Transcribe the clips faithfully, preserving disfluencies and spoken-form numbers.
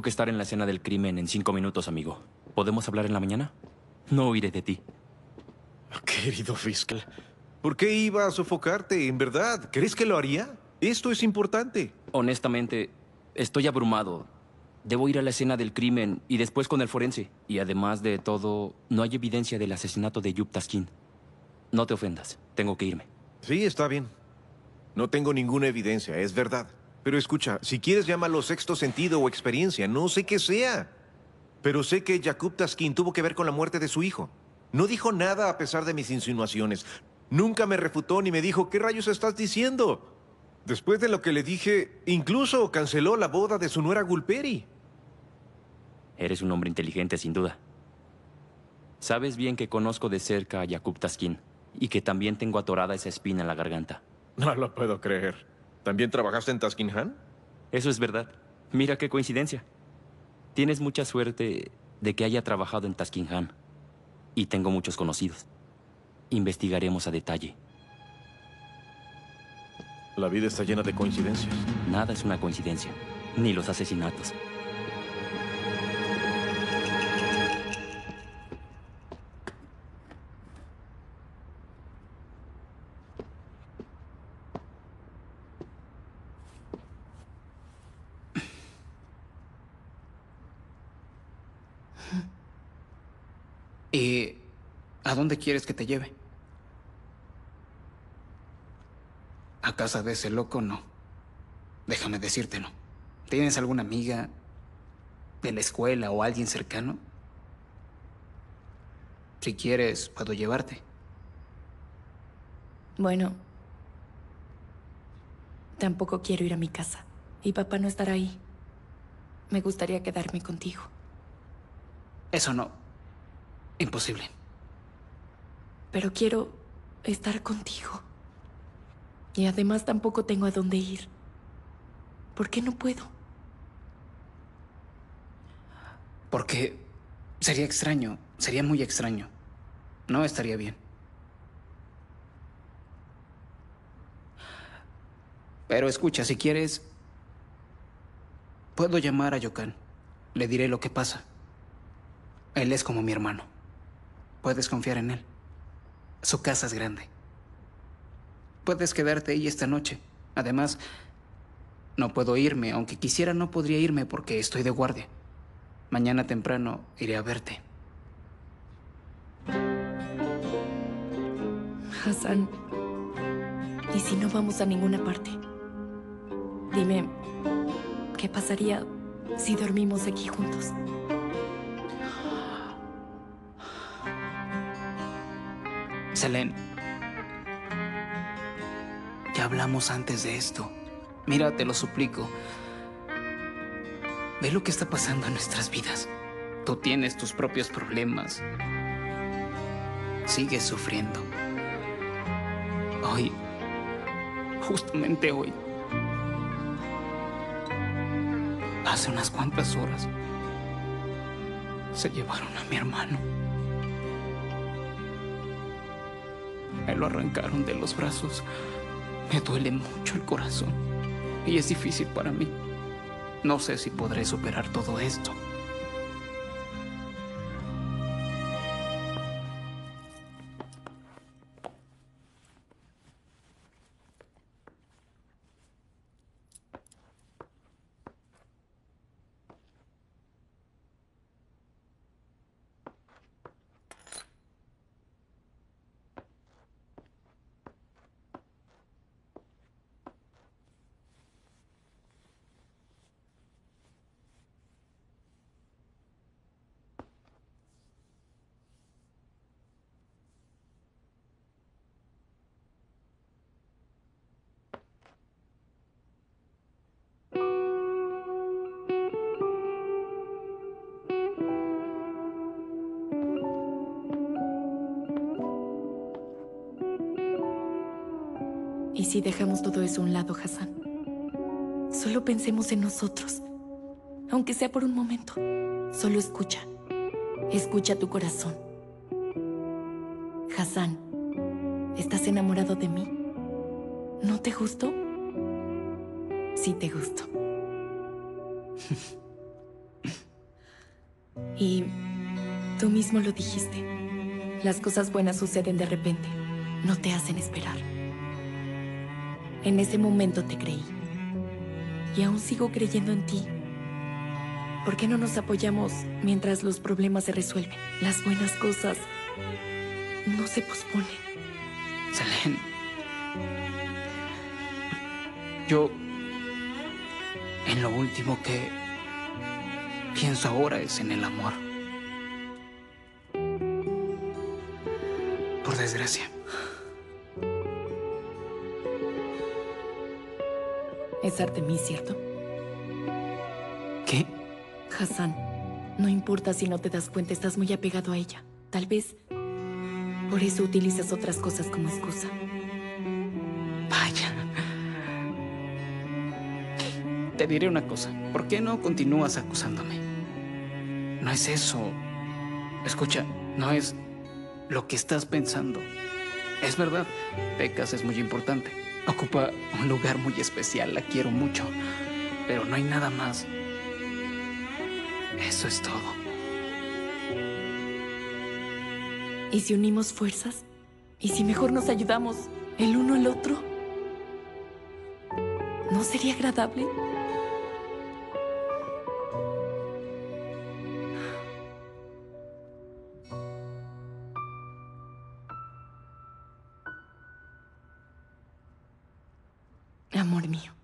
Tengo que estar en la escena del crimen en cinco minutos, amigo. ¿Podemos hablar en la mañana? No huiré de ti. Querido fiscal, ¿por qué iba a sofocarte, en verdad? ¿Crees que lo haría? Esto es importante. Honestamente, estoy abrumado. Debo ir a la escena del crimen y después con el forense. Y además de todo, no hay evidencia del asesinato de Yup Taskin. No te ofendas, tengo que irme. Sí, está bien. No tengo ninguna evidencia, es verdad. Pero escucha, si quieres llámalo sexto sentido o experiencia, no sé qué sea. Pero sé que Yaqub Taskin tuvo que ver con la muerte de su hijo. No dijo nada a pesar de mis insinuaciones. Nunca me refutó ni me dijo, ¿qué rayos estás diciendo? Después de lo que le dije, incluso canceló la boda de su nuera Gulperi. Eres un hombre inteligente, sin duda. Sabes bien que conozco de cerca a Yaqub Taskin y que también tengo atorada esa espina en la garganta. No lo puedo creer. ¿También trabajaste en Taskin Han? Eso es verdad. Mira qué coincidencia. Tienes mucha suerte de que haya trabajado en Taskin Han. Y tengo muchos conocidos. Investigaremos a detalle. La vida está llena de coincidencias. Nada es una coincidencia, ni los asesinatos. ¿Y a dónde quieres que te lleve? ¿A casa de ese loco? No. Déjame decírtelo. ¿Tienes alguna amiga de la escuela o alguien cercano? Si quieres, puedo llevarte. Bueno, tampoco quiero ir a mi casa. Y papá no estará ahí. Me gustaría quedarme contigo. Eso no. Imposible. Pero quiero estar contigo. Y además tampoco tengo a dónde ir. ¿Por qué no puedo? Porque sería extraño. Sería muy extraño. No estaría bien. Pero escucha, si quieres, puedo llamar a Yokan. Le diré lo que pasa. Él es como mi hermano. Puedes confiar en él. Su casa es grande. Puedes quedarte ahí esta noche. Además, no puedo irme. Aunque quisiera, no podría irme porque estoy de guardia. Mañana temprano iré a verte. Hassan, ¿y si no vamos a ninguna parte? Dime, ¿qué pasaría si dormimos aquí juntos? Selene, ya hablamos antes de esto. Mira, te lo suplico. Ve lo que está pasando en nuestras vidas. Tú tienes tus propios problemas. Sigues sufriendo. Hoy, justamente hoy, hace unas cuantas horas, se llevaron a mi hermano. Me lo arrancaron de los brazos. Me duele mucho el corazón. Y es difícil para mí. No sé si podré superar todo esto. ¿Y si dejamos todo eso a un lado, Hassan? Solo pensemos en nosotros. Aunque sea por un momento. Solo escucha. Escucha tu corazón. Hassan, ¿estás enamorado de mí? ¿No te gustó? Sí te gustó. Y tú mismo lo dijiste. Las cosas buenas suceden de repente. No te hacen esperar. En ese momento te creí. Y aún sigo creyendo en ti. ¿Por qué no nos apoyamos mientras los problemas se resuelven? Las buenas cosas no se posponen. Selene. Yo... En lo último que pienso ahora es en el amor. Por desgracia. Es Artemis, ¿cierto? ¿Qué? Hassan, no importa si no te das cuenta, estás muy apegado a ella. Tal vez por eso utilizas otras cosas como excusa. Vaya. Te diré una cosa. ¿Por qué no continúas acusándome? No es eso. Escucha, no es lo que estás pensando. Es verdad, Pecas es muy importante. Ocupa un lugar muy especial, la quiero mucho. Pero no hay nada más. Eso es todo. ¿Y si unimos fuerzas? ¿Y si mejor nos ayudamos el uno al otro? ¿No sería agradable? Amor mío.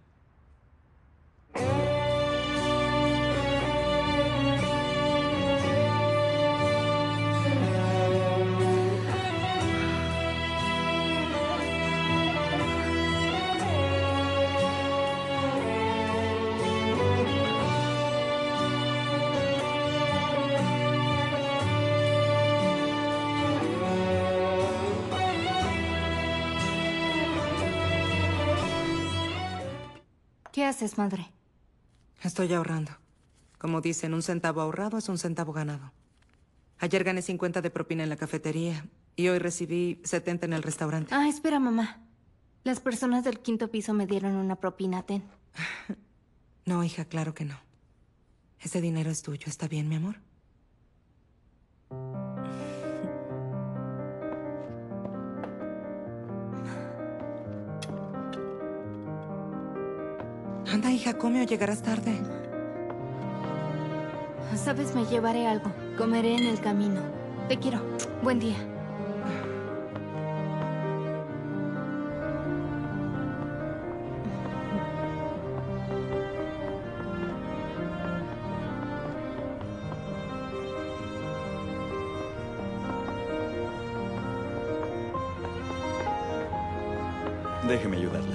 ¿Qué haces, madre? Estoy ahorrando. Como dicen, un centavo ahorrado es un centavo ganado. Ayer gané cincuenta de propina en la cafetería y hoy recibí setenta en el restaurante. Ah, espera, mamá. Las personas del quinto piso me dieron una propina, ten. No, hija, claro que no. Ese dinero es tuyo, ¿está bien, mi amor? Anda, hija, come o llegarás tarde. Sabes, me llevaré algo. Comeré en el camino. Te quiero. Buen día. Déjeme ayudarle.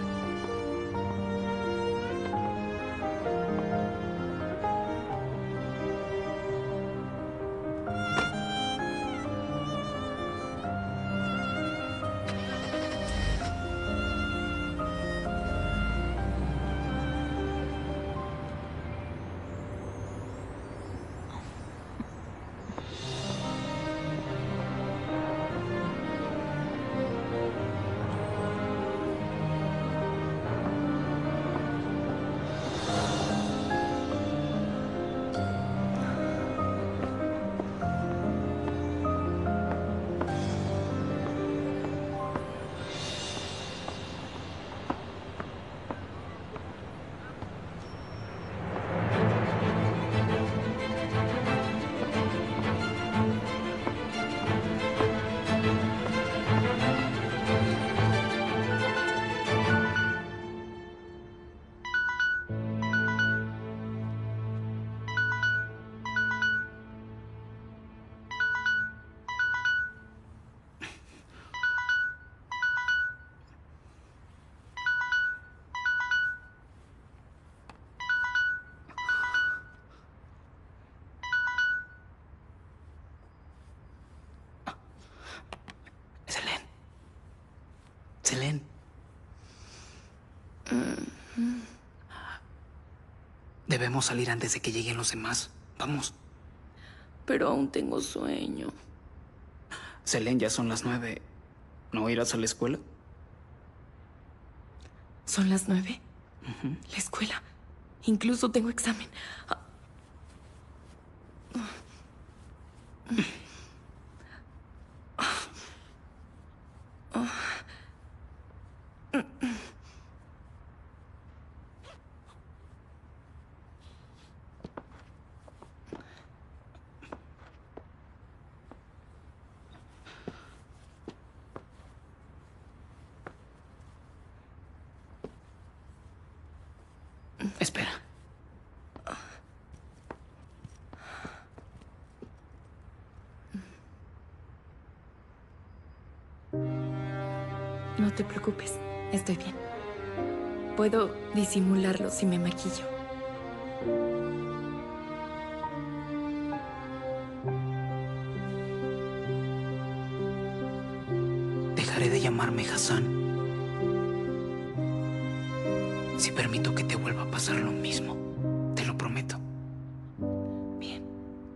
Selene. Selene. Debemos salir antes de que lleguen los demás. Vamos. Pero aún tengo sueño. Selene, ya son las nueve. ¿No irás a la escuela? ¿Son las nueve? La escuela. Incluso tengo examen. Espera. No te preocupes, estoy bien. Puedo disimularlo si me maquillo. Dejaré de llamarme Hassan si permito que te vuelva a pasar lo mismo. Te lo prometo. Bien.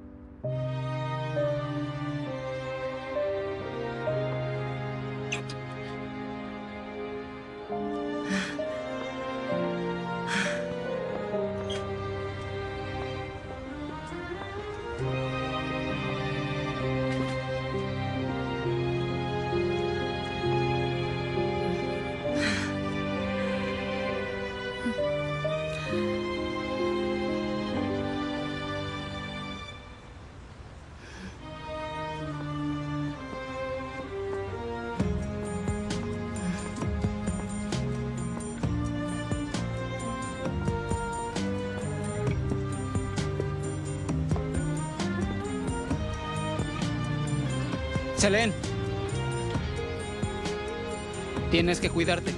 Selene. Tienes que cuidarte.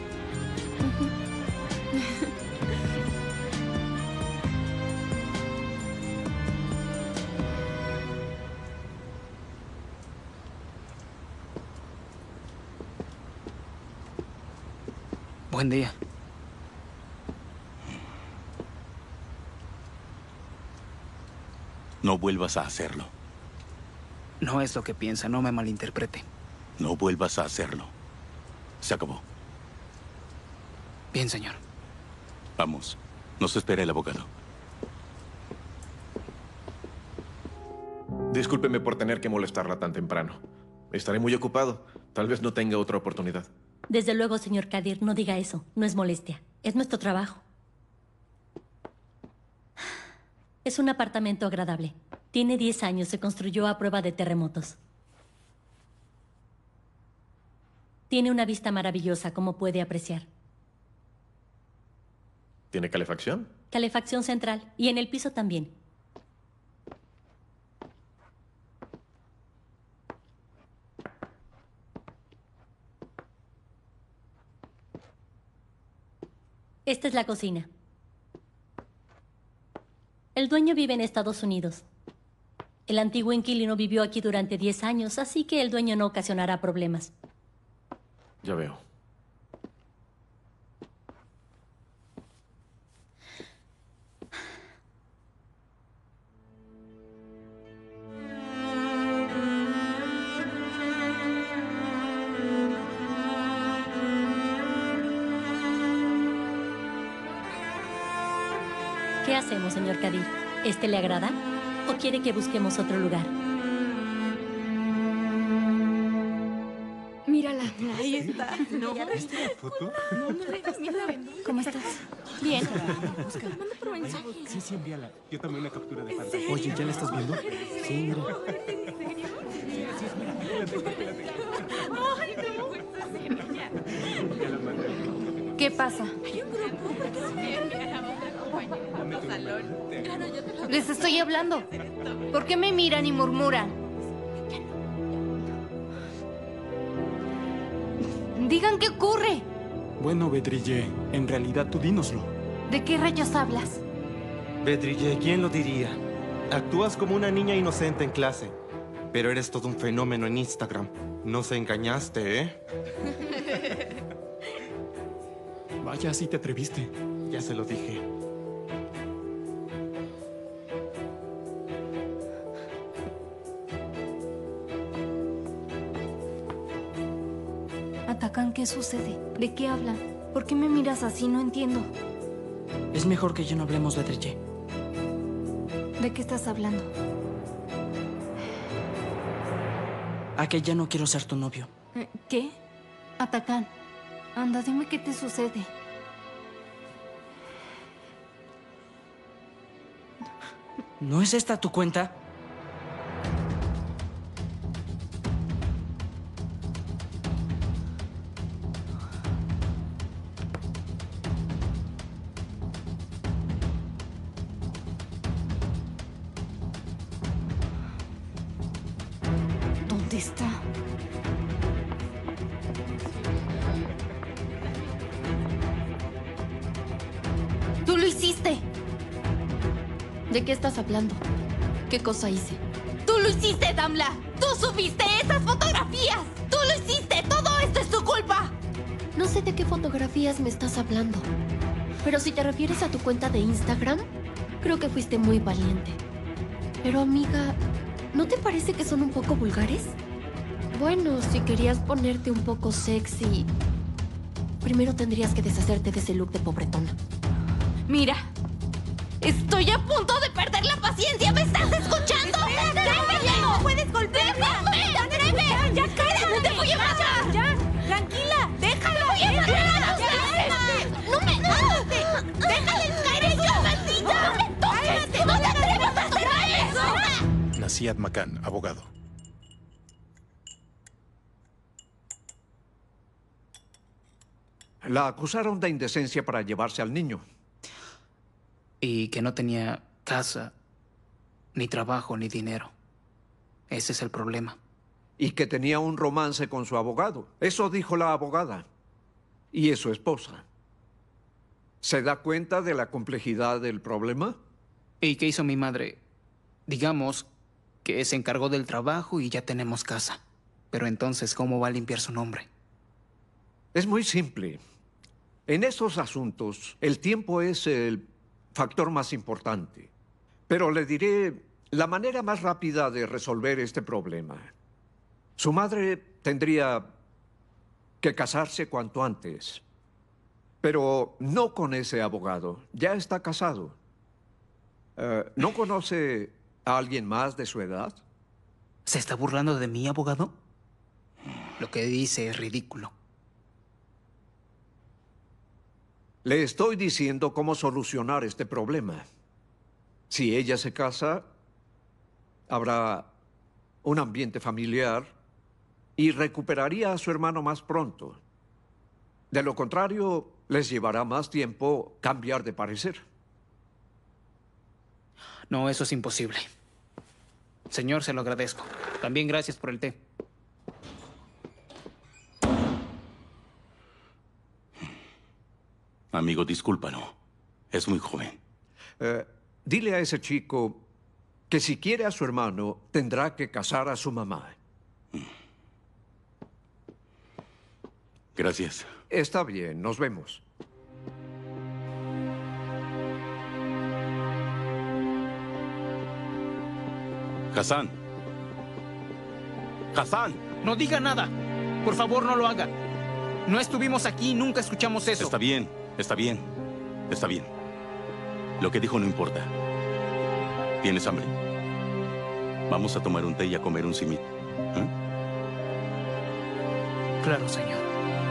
Buen día. No vuelvas a hacerlo. No es lo que piensa, no me malinterprete. No vuelvas a hacerlo. Se acabó. Bien, señor. Vamos. Nos espera el abogado. Discúlpeme por tener que molestarla tan temprano. Estaré muy ocupado. Tal vez no tenga otra oportunidad. Desde luego, señor Kadir, no diga eso. No es molestia. Es nuestro trabajo. Es un apartamento agradable. Tiene diez años. Se construyó a prueba de terremotos. Tiene una vista maravillosa, como puede apreciar. ¿Tiene calefacción? Calefacción central. Y en el piso también. Esta es la cocina. El dueño vive en Estados Unidos. El antiguo inquilino vivió aquí durante diez años, así que el dueño no ocasionará problemas. Ya veo. ¿Qué hacemos, señor Kadir? ¿Este le agrada? ¿O quiere que busquemos otro lugar? Mírala. Ahí está. ¿No? ¿Viste la foto? No, no dejes, mira. ¿Cómo estás? Bien. Manda por mensaje. Sí, sí, envíala. Yo también una captura de pantalla. Oye, ¿ya la estás viendo? Sí, mira. Sí, así es, mira. Espérate, espérate. Ay, me gusta hacer ella. Ya la mandé. ¿Qué pasa? Hay un grupo. ¿Por qué no me envían a otra compañera a tu salón? Claro, yo te lo... Les estoy hablando. ¿Por qué me miran y murmuran? Digan qué ocurre. Bueno, Bedrille, en realidad tú dínoslo. ¿De qué rayos hablas? Bedrille, ¿quién lo diría? Actúas como una niña inocente en clase, pero eres todo un fenómeno en Instagram. No se engañaste, ¿eh? Vaya, sí te atreviste. Ya se lo dije. Atacan, ¿qué sucede? ¿De qué hablan? ¿Por qué me miras así? No entiendo. Es mejor que ya no hablemos, Bedrille. ¿De qué estás hablando? A que ya no quiero ser tu novio. Eh, ¿Qué? Atacán. Anda, dime qué te sucede. ¿No es esta tu cuenta? ¿Dónde está? ¡Tú lo hiciste! ¿De qué estás hablando? ¿Qué cosa hice? ¡Tú lo hiciste, Damla! ¡Tú subiste esas fotografías! ¡Tú lo hiciste! ¡Todo esto es tu culpa! No sé de qué fotografías me estás hablando. Pero si te refieres a tu cuenta de Instagram, creo que fuiste muy valiente. Pero amiga, ¿no te parece que son un poco vulgares? Bueno, si querías ponerte un poco sexy, primero tendrías que deshacerte de ese look de pobretona. Mira, estoy a punto de perder la paciencia. ¿Me estás escuchando? ¡Déjame! ¡No puedes golpearme! ¡Déjame! ¡Ya, ya, cállate! ¡Te voy a matar! ¡Ya! ¡Tranquila! ¡Déjalo! ¡Voy a matar! ¡No me... ¡No! ¡Déjales caer ellos! ¡Maldita! ¡No me toques! ¡No te atrevas a hacer eso! Nasihat Makan, abogado. La acusaron de indecencia para llevarse al niño. Y que no tenía casa, ni trabajo, ni dinero. Ese es el problema. Y que tenía un romance con su abogado. Eso dijo la abogada. Y es su esposa. ¿Se da cuenta de la complejidad del problema? ¿Y qué hizo mi madre? Digamos que se encargó del trabajo y ya tenemos casa. Pero entonces, ¿cómo va a limpiar su nombre? Es muy simple. En esos asuntos, el tiempo es el factor más importante. Pero le diré la manera más rápida de resolver este problema. Su madre tendría que casarse cuanto antes. Pero no con ese abogado. Ya está casado. Uh, ¿No conoce a alguien más de su edad? ¿Se está burlando de mí, abogado? Lo que dice es ridículo. Le estoy diciendo cómo solucionar este problema. Si ella se casa, habrá un ambiente familiar y recuperaría a su hermano más pronto. De lo contrario, les llevará más tiempo cambiar de parecer. No, eso es imposible. Señor, se lo agradezco. También gracias por el té. Amigo, discúlpalo. Es muy joven. Eh, dile a ese chico que si quiere a su hermano, tendrá que casar a su mamá. Gracias. Está bien, nos vemos. Hassan. Hassan. No diga nada. Por favor, no lo haga. No estuvimos aquí y nunca escuchamos eso. Está bien, está bien, está bien. Lo que dijo no importa. ¿Tienes hambre? Vamos a tomar un té y a comer un simit. ¿Eh? Claro, señor.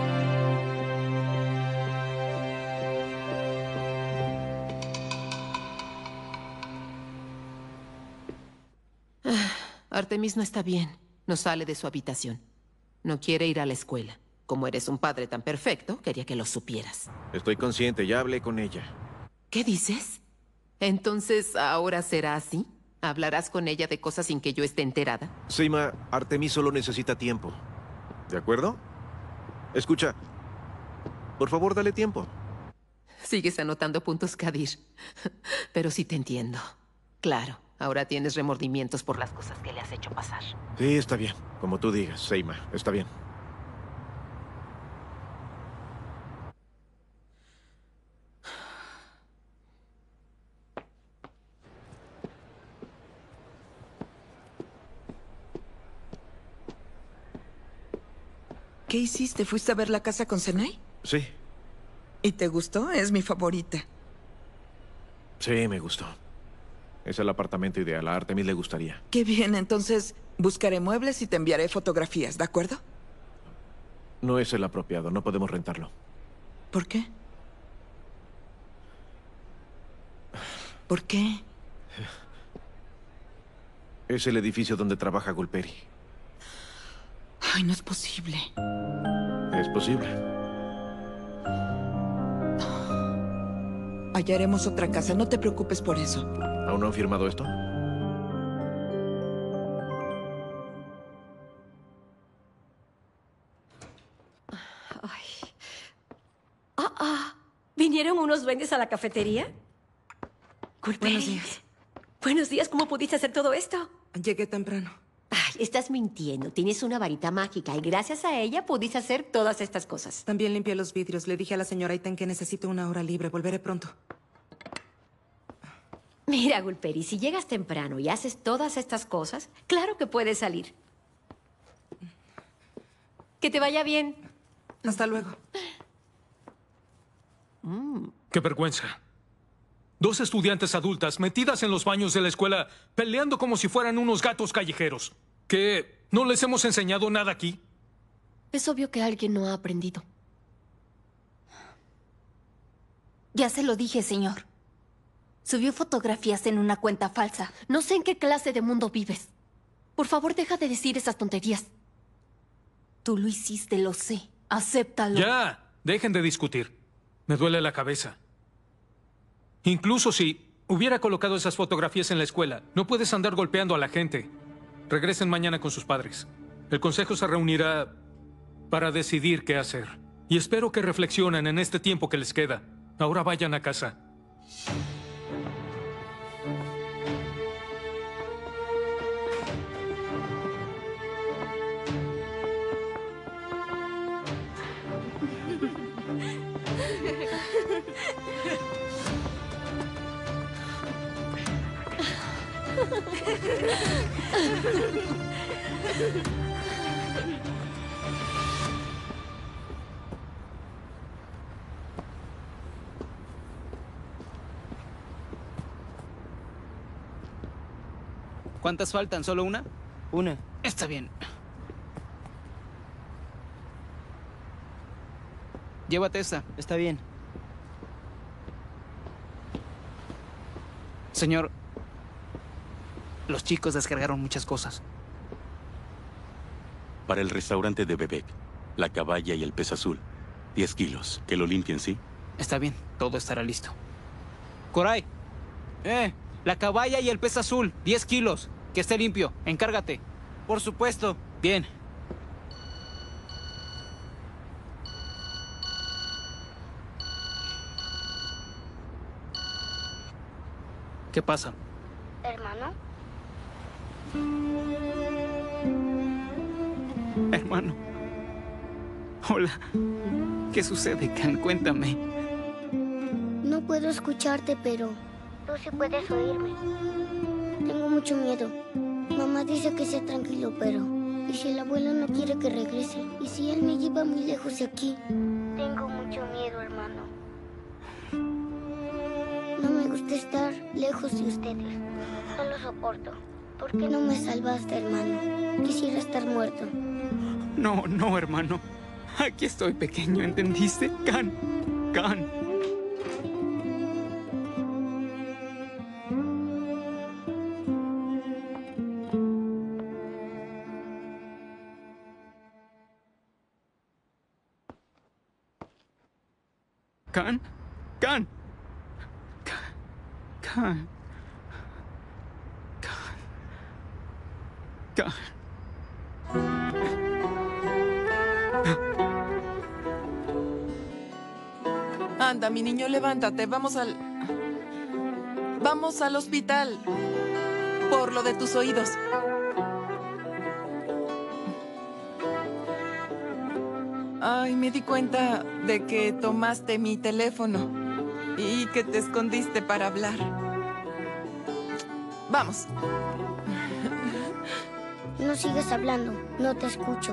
Artemis no está bien. No sale de su habitación. No quiere ir a la escuela. Como eres un padre tan perfecto, quería que lo supieras. Estoy consciente, ya hablé con ella. ¿Qué dices? Entonces, ¿ahora será así? ¿Hablarás con ella de cosas sin que yo esté enterada? Seima, Artemis solo necesita tiempo. ¿De acuerdo? Escucha, por favor, dale tiempo. Sigues anotando puntos, Kadir. Pero sí te entiendo. Claro, ahora tienes remordimientos por las cosas que le has hecho pasar. Sí, está bien. Como tú digas, Seima, está bien. ¿Qué hiciste? ¿Fuiste a ver la casa con Senai? Sí. ¿Y te gustó? Es mi favorita. Sí, me gustó. Es el apartamento ideal. A Artemis le gustaría. Qué bien, entonces, Buscaré muebles y te enviaré fotografías, ¿de acuerdo? No es el apropiado, no podemos rentarlo. ¿Por qué? ¿Por qué? Es el edificio donde trabaja Gulperi. Ay, no es posible. Es posible. Hallaremos otra casa, no te preocupes por eso. ¿Aún no han firmado esto? Ah, ah. ¿Vinieron unos duendes a la cafetería? Gulperi. Buenos días. Buenos días, ¿cómo pudiste hacer todo esto? Llegué temprano. Ay, estás mintiendo. Tienes una varita mágica y gracias a ella pudiste hacer todas estas cosas. También limpié los vidrios. Le dije a la señora Iten que necesito una hora libre. Volveré pronto. Mira, Gulperi, si llegas temprano y haces todas estas cosas, claro que puedes salir. Que te vaya bien. Hasta luego. ¡Qué vergüenza! Dos estudiantes adultas metidas en los baños de la escuela peleando como si fueran unos gatos callejeros. ¿Qué? ¿No les hemos enseñado nada aquí? Es obvio que alguien no ha aprendido. Ya se lo dije, señor. Subió fotografías en una cuenta falsa. No sé en qué clase de mundo vives. Por favor, deja de decir esas tonterías. Tú lo hiciste, lo sé. Acéptalo. Ya, dejen de discutir. Me duele la cabeza. Incluso si hubiera colocado esas fotografías en la escuela, no puedes andar golpeando a la gente. Regresen mañana con sus padres. El consejo se reunirá para decidir qué hacer. Y espero que reflexionen en este tiempo que les queda. Ahora vayan a casa. ¿Cuántas faltan? ¿Solo una? Una. Está bien. Llévate esta. Está bien. Señor, los chicos descargaron muchas cosas. Para el restaurante de Bebek, la caballa y el pez azul. Diez kilos. Que lo limpien, ¿sí? Está bien, todo estará listo. Coray, eh, la caballa y el pez azul, diez kilos. Que esté limpio, encárgate. Por supuesto. Bien. ¿Qué pasa? ¿Hermano? Hermano. Hola. ¿Qué sucede, Khan? Cuéntame. No puedo escucharte, pero tú sí puedes oírme. Tengo mucho miedo. Mamá dice que sea tranquilo, pero ¿y si el abuelo no quiere que regrese? ¿Y si él me lleva muy lejos de aquí? Tengo mucho miedo, hermano. No me gusta estar lejos de ustedes. No lo soporto. ¿Por qué no me salvaste, hermano? Quisiera estar muerto. No, no, hermano. Aquí estoy pequeño, ¿entendiste? Khan, Khan. Khan, Khan. Khan. Khan. Khan. Anda, mi niño, levántate. Vamos al... Vamos al hospital. Por lo de tus oídos. Ay, me di cuenta de que tomaste mi teléfono y que te escondiste para hablar. Vamos. No sigas hablando. No te escucho.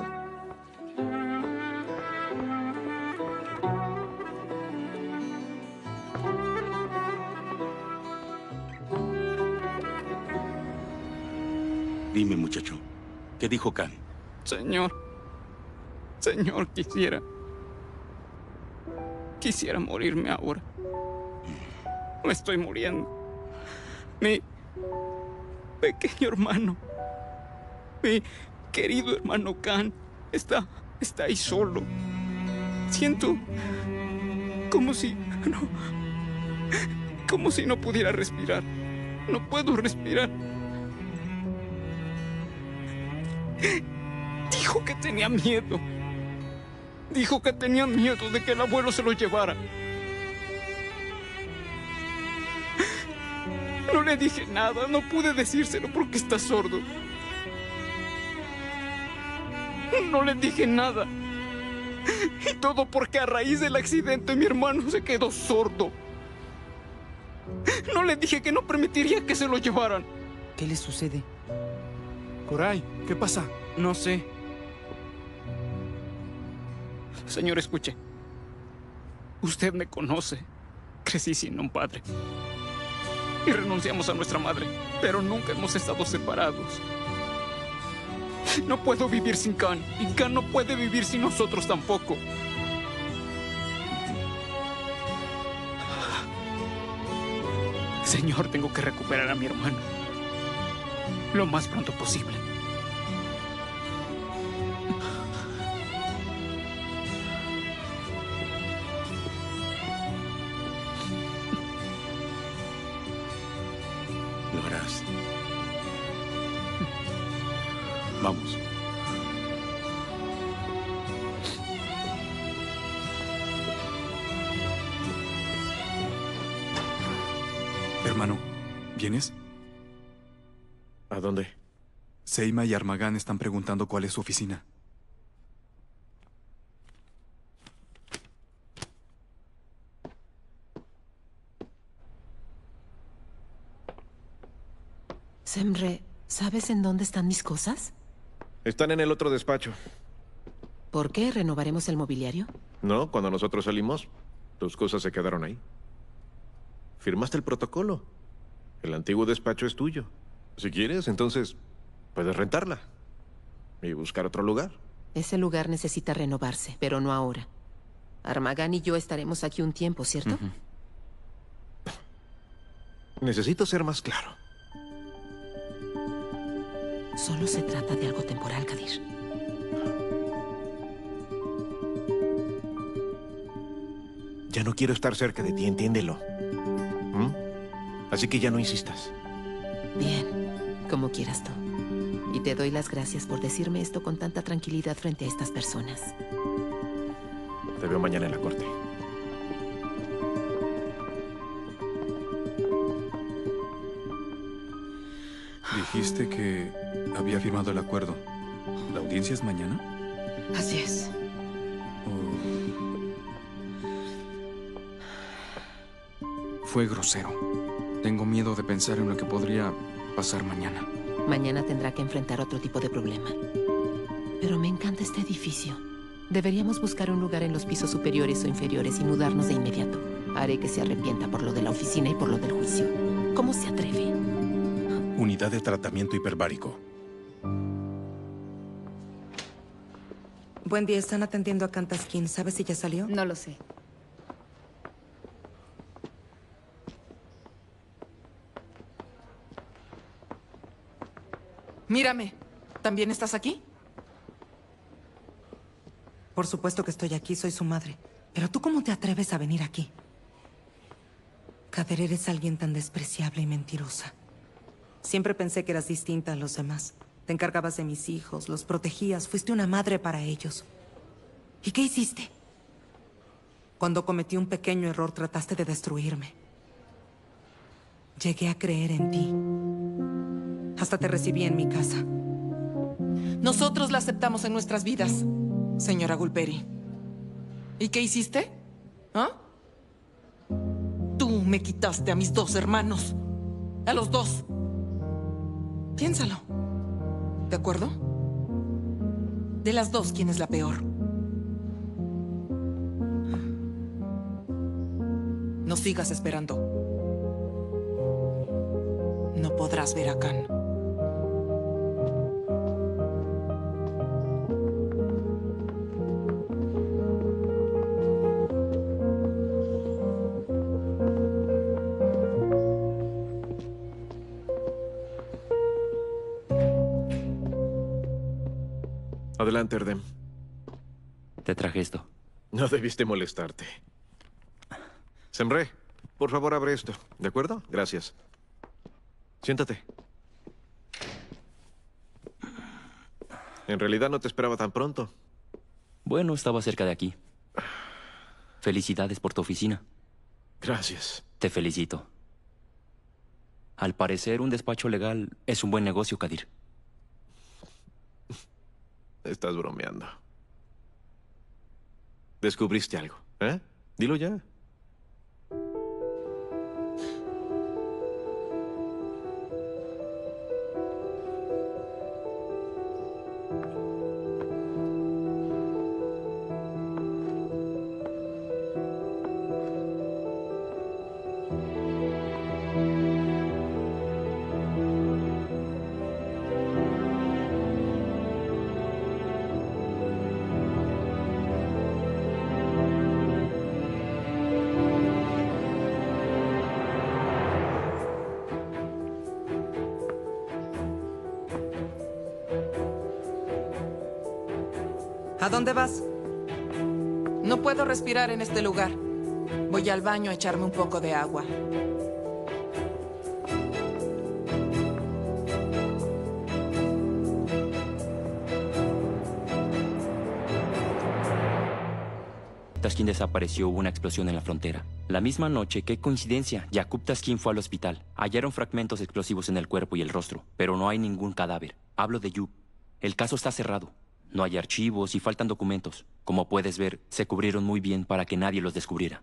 Dime, muchacho, ¿Qué dijo Khan? Señor. Señor, quisiera... Quisiera morirme ahora. No estoy muriendo. Mi pequeño hermano, mi querido hermano Khan, está, está ahí solo. Siento como si no, como si no pudiera respirar. No puedo respirar. Dijo que tenía miedo. Dijo que tenía miedo de que el abuelo se lo llevara. No le dije nada, no pude decírselo porque está sordo. No le dije nada. Y todo porque a raíz del accidente mi hermano se quedó sordo. No le dije que no permitiría que se lo llevaran. ¿Qué le sucede? Koray, ¿qué pasa? No sé. Señor, escuche. Usted me conoce. Crecí sin un padre. Y renunciamos a nuestra madre, pero nunca hemos estado separados. No puedo vivir sin Khan, y Khan no puede vivir sin nosotros tampoco. Señor, tengo que recuperar a mi hermano. Lo más pronto posible. Lo harás. Vamos. Hermano, ¿vienes? ¿A dónde? Seima y Armagán están preguntando cuál es su oficina. Semre, ¿sabes en dónde están mis cosas? Están en el otro despacho. ¿Por qué? ¿Renovaremos el mobiliario? No, cuando nosotros salimos, tus cosas se quedaron ahí. Firmaste el protocolo. El antiguo despacho es tuyo. Si quieres, entonces puedes rentarla y buscar otro lugar. Ese lugar necesita renovarse, pero no ahora. Armagán y yo estaremos aquí un tiempo, ¿cierto? Uh-huh. Necesito ser más claro. Solo se trata de algo temporal, Kadir. Ya no quiero estar cerca de ti, entiéndelo. ¿Mm? Así que ya no insistas. Bien, como quieras tú. Y te doy las gracias por decirme esto con tanta tranquilidad frente a estas personas. Te veo mañana en la corte. Dijiste que había firmado el acuerdo. ¿La audiencia es mañana? Así es. Oh. Fue grosero. Tengo miedo de pensar en lo que podría pasar mañana. Mañana tendrá que enfrentar otro tipo de problema. Pero me encanta este edificio. Deberíamos buscar un lugar en los pisos superiores o inferiores y mudarnos de inmediato. Haré que se arrepienta por lo de la oficina y por lo del juicio. ¿Cómo se atreve? Unidad de tratamiento hiperbárico. Buen día, están atendiendo a Kantaskin. ¿Sabes si ya salió? No lo sé. Mírame. ¿También estás aquí? Por supuesto que estoy aquí, soy su madre. Pero tú, ¿cómo te atreves a venir aquí? Kader, eres alguien tan despreciable y mentirosa. Siempre pensé que eras distinta a los demás. Te encargabas de mis hijos, los protegías, fuiste una madre para ellos. ¿Y qué hiciste? Cuando cometí un pequeño error, trataste de destruirme. Llegué a creer en ti. Hasta te recibí en mi casa. Nosotros la aceptamos en nuestras vidas, señora Gulperi. ¿Y qué hiciste? ¿Ah? Tú me quitaste a mis dos hermanos. A los dos. Piénsalo. ¿De acuerdo? De las dos, ¿quién es la peor? No sigas esperando. No podrás ver a Khan. Adelante, Erdem. Te traje esto. No debiste molestarte. Sembré, por favor, abre esto. ¿De acuerdo? Gracias. Siéntate. En realidad no te esperaba tan pronto. Bueno, estaba cerca de aquí. Felicidades por tu oficina. Gracias. Te felicito. Al parecer, un despacho legal es un buen negocio, Kadir. Estás bromeando. Descubriste algo, ¿eh? Dilo ya. ¿A dónde vas? No puedo respirar en este lugar. Voy al baño a echarme un poco de agua. Taskin desapareció, hubo una explosión en la frontera. La misma noche, qué coincidencia, Yaqub Taskin fue al hospital. Hallaron fragmentos explosivos en el cuerpo y el rostro, pero no hay ningún cadáver. Hablo de Yub. El caso está cerrado. No hay archivos y faltan documentos. Como puedes ver, se cubrieron muy bien para que nadie los descubriera.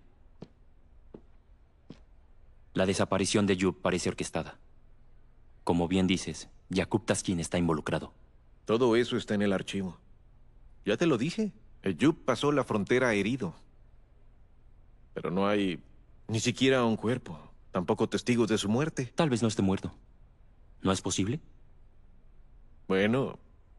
La desaparición de Yub parece orquestada. Como bien dices, Yaqub Taskin está involucrado. Todo eso está en el archivo. Ya te lo dije. Yub pasó la frontera herido. Pero no hay ni siquiera un cuerpo. Tampoco testigos de su muerte. Tal vez no esté muerto. ¿No es posible? Bueno...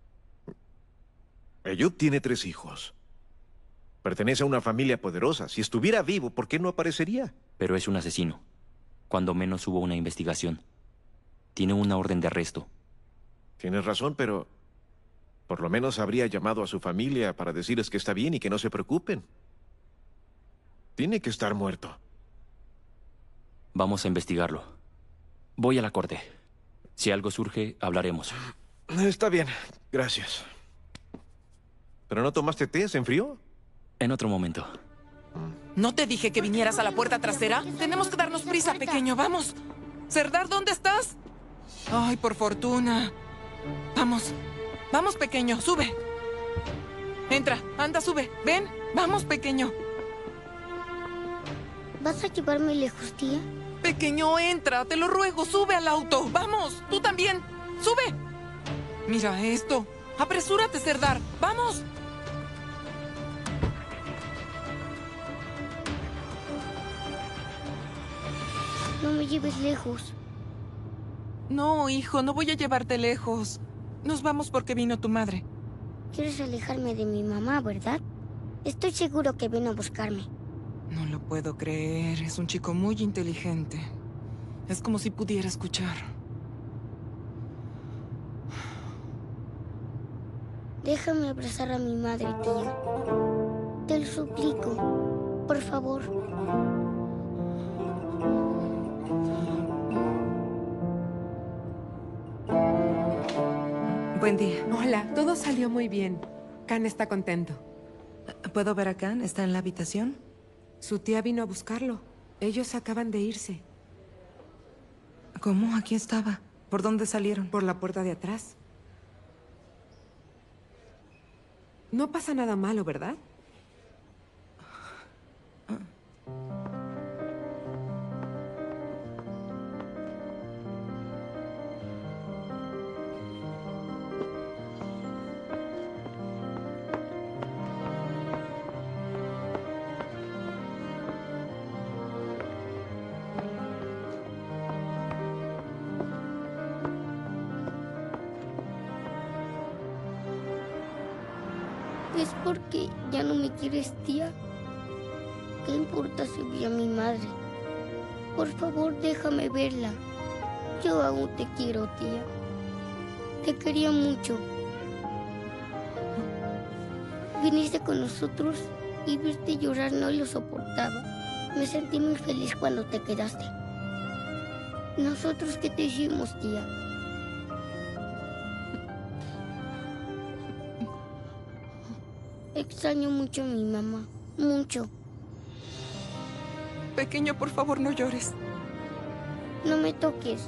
Yub tiene tres hijos. Pertenece a una familia poderosa. Si estuviera vivo, ¿por qué no aparecería? Pero es un asesino. Cuando menos hubo una investigación. Tiene una orden de arresto. Tienes razón, pero... por lo menos habría llamado a su familia para decirles que está bien y que no se preocupen. Tiene que estar muerto. Vamos a investigarlo. Voy a la corte. Si algo surge, hablaremos. Está bien, gracias. ¿Pero no tomaste té? ¿Se enfrió? En otro momento. ¿No te dije que vinieras a la puerta trasera? Tenemos que darnos prisa, pequeño. ¡Vamos! Serdar, ¿dónde estás? Ay, por fortuna. Vamos. Vamos, pequeño. Sube. Entra. Anda, sube. Ven. Vamos, pequeño. ¿Vas a llevarme lejos, tía? Pequeño, entra. Te lo ruego. Sube al auto. Vamos. Tú también. Sube. Mira esto. Apresúrate, Serdar. ¡Vamos! No me lleves lejos. No, hijo, no voy a llevarte lejos. Nos vamos porque vino tu madre. Quieres alejarme de mi mamá, ¿verdad? Estoy seguro que vino a buscarme. No lo puedo creer. Es un chico muy inteligente. Es como si pudiera escuchar. Déjame abrazar a mi madre, tía. Te lo suplico. Por favor. Buen día. Hola, todo salió muy bien. Khan está contento. ¿Puedo ver a Khan? ¿Está en la habitación? Su tía vino a buscarlo. Ellos acaban de irse. ¿Cómo? Aquí estaba. ¿Por dónde salieron? Por la puerta de atrás. No pasa nada malo, ¿verdad? ¿Es porque ya no me quieres, tía? ¿Qué importa si vi a mi madre? Por favor, déjame verla. Yo aún te quiero, tía. Te quería mucho. viniste con nosotros y verte llorar no lo soportaba. Me sentí muy feliz cuando te quedaste. ¿Nosotros qué te hicimos, tía? Extraño mucho a mi mamá. Mucho. Pequeño, por favor, no llores. No me toques.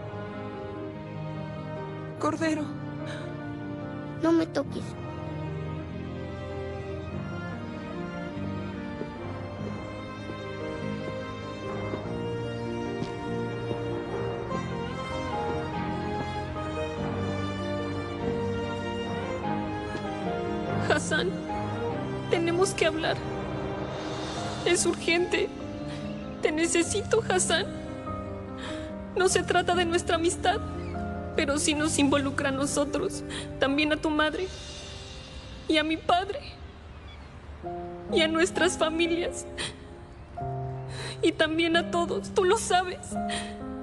Cordero. No me toques. Hassan, tenemos que hablar. Es urgente. Te necesito, Hassan. No se trata de nuestra amistad, pero sí nos involucra a nosotros, también a tu madre, y a mi padre, y a nuestras familias, y también a todos, tú lo sabes.